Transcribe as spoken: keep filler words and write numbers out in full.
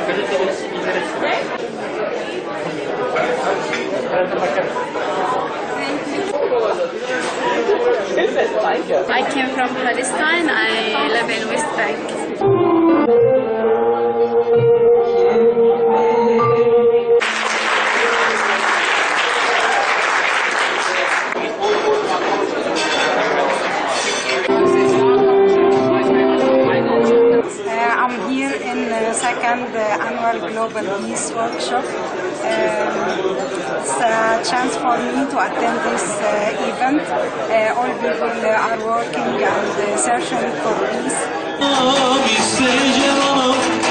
I came from Palestine. I live in West Bank. I'm here in the second uh, annual Global Peace Workshop. Um, it's a chance for me to attend this uh, event. Uh, all people uh, are working and uh, searching for peace.